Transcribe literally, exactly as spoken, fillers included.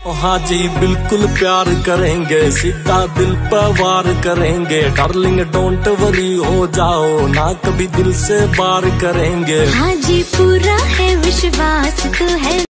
हाँ जी बिल्कुल प्यार करेंगे, सीधा दिल पर वार करेंगे। डार्लिंग डोंट वरी हो जाओ ना, कभी दिल से बार करेंगे। हाँ जी पूरा है विश्वास तो है।